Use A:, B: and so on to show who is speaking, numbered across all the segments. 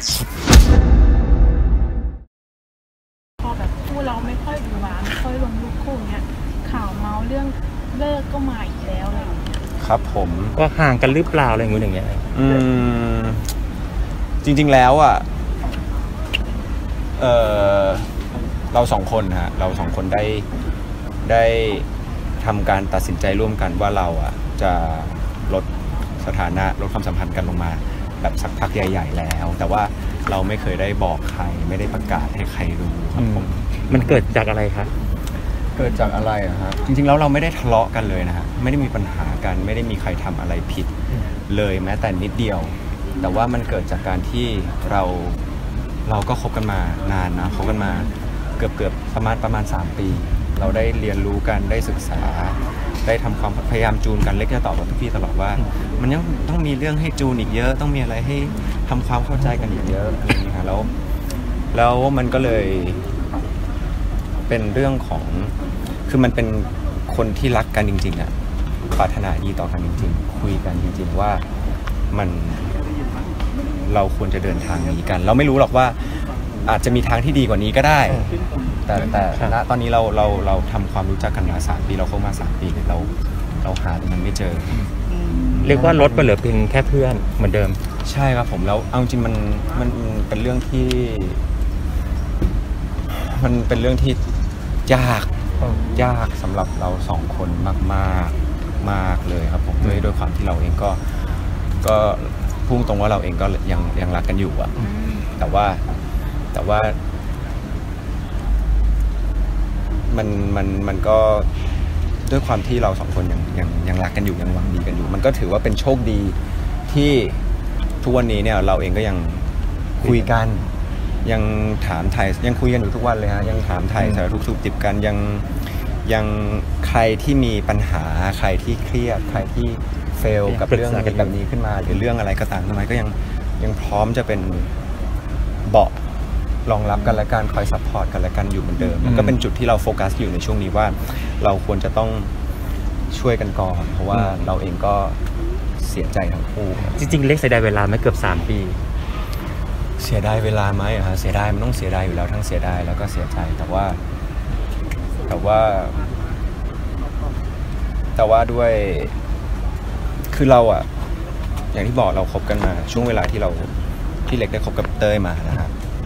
A: พอแบบคู่เราไม่ค่อยหวือหวาไม่ค่อยลงรูปคู่เนี้ยข่าวเมาเรื่องเลิกก็มาอีกแล้วอะไรอย่างเงี้ย
B: ครับผม
C: ก็ห่างกันหรือเปล่าอะไรอย่างเงี้ย
B: จริงๆแล้วอ่ะเราสองคนฮะเราสองคนได้ทำการตัดสินใจร่วมกันว่าเราอ่ะจะลดสถานะลดความสัมพันธ์กันลงมาแบบสักพักใหญ่ๆแล้วแต่ว่าเราไม่เคยได้บอกใครไม่ได้ประกาศให้ใครรู้ครับผม
C: มันเกิดจากอะไรครับ
B: เกิดจากอะไรอะฮะจริงๆแล้วเราไม่ได้ทะเลาะกันเลยนะฮะไม่ได้มีปัญหากันไม่ได้มีใครทำอะไรผิดเลยแม้แต่นิดเดียวแต่ว่ามันเกิดจากการที่เราก็คบกันมานานนะคบกันมาเกือบประมาณ3 ปีเราได้เรียนรู้กันได้ศึกษาได้ทำความพยายามจูนกันเล็กจะตอบกับพี่ตลอดว่ามันยังต้องมีเรื่องให้จูนอีกเยอะต้องมีอะไรให้ทำความเข้าใจกันอีกเยอะนะฮะแล้วมันก็เลยเป็นเรื่องของคือมันเป็นคนที่รักกันจริงๆอะปรารถนาดีต่อกันจริงๆคุยกันจริงๆว่าเราควรจะเดินทางนี้กันเราไม่รู้หรอกว่าอาจจะมีทางที่ดีกว่านี้ก็ได้แต่ณตอนนี้เราทำความรู้จักกันมา3 ปีเราเข้ามา3 ปีเราหามันไม่เจอ
C: เรียกว่าลดไปเหลือเพียงแค่เพื่อนเหมือนเดิม
B: ใช่ครับผมแล้วเอาจริงมันเป็นเรื่องที่ยากสำหรับเรา2 คนมากเลยครับผมด้วยความที่เราเองก็พุ่งตรงว่าเราเองก็ยังรักกันอยู่อะแต่ว่ามันก็ด้วยความที่เรา2 คนยังรักกันอยู่ยังหวังดีกันอยู่มันก็ถือว่าเป็นโชคดีที่ทุกวันนี้เนี่ยเราเองก็ยังคุยกันยังถามไทยยังคุยกันอยู่ทุกวันเลยฮะยังถามไทยสารทุกข์สุขดิบกันยังใครที่มีปัญหาใครที่เครียดใครที่เฟลกับเรื่องแบบนี้ขึ้นมาหรือเรื่องอะไรก็ตามขึ้นมาก็ยังพร้อมจะเป็นเบาะรองรับกันและการคอยซัพพอร์ตกันและกันอยู่เหมือนเดิมมันก็เป็นจุดที่เราโฟกัสอยู่ในช่วงนี้ว่าเราควรจะต้องช่วยกันก่อนเพราะว่าเราเองก็เสียใจทั้งคู่
C: จริงๆเล็กเสียดายเวลาไม่เกือบ3 ปี
B: เสียดายเวลาไหมอะฮะเสียดายมันต้องเสียดายอยู่แล้วทั้งเสียดายแล้วก็เสียใจแต่ว่าด้วยคือเราอะอย่างที่บอกเราคบกันมาช่วงเวลาที่เล็กได้คบกับเต้ยมานะฮะ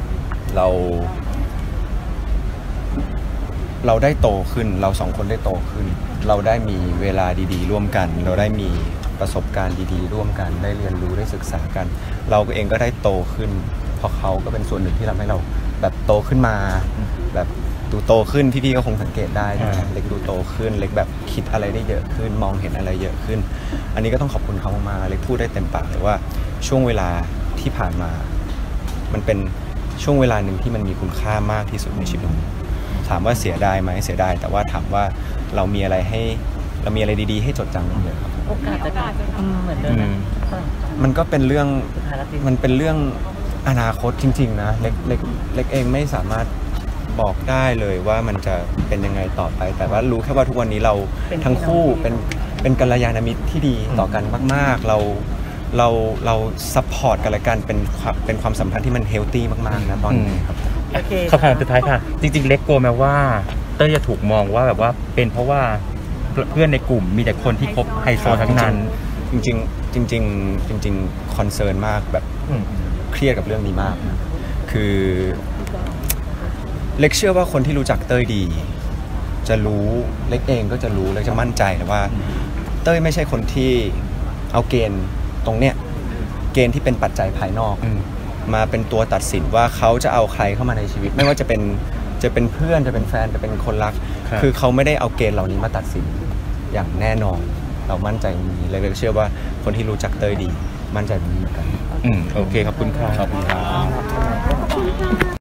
B: เราได้โตขึ้นเรา2 คนได้โตขึ้นเราได้มีเวลาดีๆร่วมกันเราได้มีประสบการณ์ดีๆร่วมกันได้เรียนรู้ได้ศึกษากันเราเองก็ได้โตขึ้นเพราะเขาก็เป็นส่วนหนึ่งที่ทำให้เราแบบโตขึ้นมาแบบดูโตขึ้นพี่ๆก็คงสังเกตได้เล็กดูโตขึ้นเล็กแบบคิดอะไรได้เยอะขึ้นมองเห็นอะไรเยอะขึ้นอันนี้ก็ต้องขอบคุณเขามากๆเล็กพูดได้เต็มปากเลยว่าช่วงเวลาที่ผ่านมามันเป็นช่วงเวลาหนึ่งที่มันมีคุณค่ามากที่สุดในชีวิตถามว่าเสียดายไหมเสียดายแต่ว่าถามว่าเรามีอะไรดีๆให้จดจำเยอะครับ
A: โอกาสจะเหมือนเดิม
B: มันก็เป็นเรื่องอนาคตจริงๆนะเล็กเองไม่สามารถบอกได้เลยว่ามันจะเป็นยังไงต่อไปแต่ว่ารู้แค่ว่าทุกวันนี้เราทั้งคู่เป็นกัลยาณมิตรที่ดีต่อกันมากๆเราซัพพอร์ตกันและกันเป็นความสัมพันธ์ที่มันเฮลตี้มากๆนะตอนนี้ครับ
C: คำถามสุดท้ายค่ะจริงๆเล็กกลัวไหมว่าเต้ยจะถูกมองว่าแบบว่าเป็นเพราะว่าเพื่อนในกลุ่มมีแต่คนที่คบไฮโซทั้งนั้น
B: จริงคอนเซิร์นมากแบบเครียดกับเรื่องนี้มากคือเล็กเชื่อว่าคนที่รู้จักเต้ยดีจะรู้เล็กเองก็จะรู้เล็กจะมั่นใจนะว่าเต้ยไม่ใช่คนที่เอาเกณฑ์ตรงเนี้ยเกณฑ์ที่เป็นปัจจัยภายนอกมาเป็นตัวตัดสินว่าเขาจะเอาใครเข้ามาในชีวิตไม่ว่าจะเป็นเพื่อนจะเป็นแฟนจะเป็นคนรักคือเขาไม่ได้เอาเกณฑ์เหล่านี้มาตัดสินอย่างแน่นอนเรามั่นใจนี้เลยเชื่อว่าคนที่รู้จักเต้ยดีมั่นใจนี้เหมือนกัน
C: โอเคขอบคุณครับ
B: ขอบคุณครับ